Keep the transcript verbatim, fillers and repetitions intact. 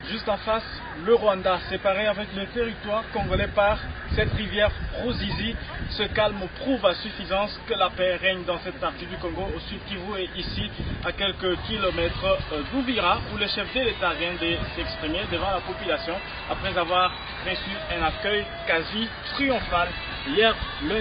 Juste en face, le Rwanda, séparé avec le territoire congolais par cette rivière Ruzizi. Ce calme prouve à suffisance que la paix règne dans cette partie du Congo, au sud Kivu, et ici, à quelques kilomètres d'Uvira, où le chef de l'État vient de s'exprimer devant la population après avoir reçu un accueil quasi triomphal hier lundi.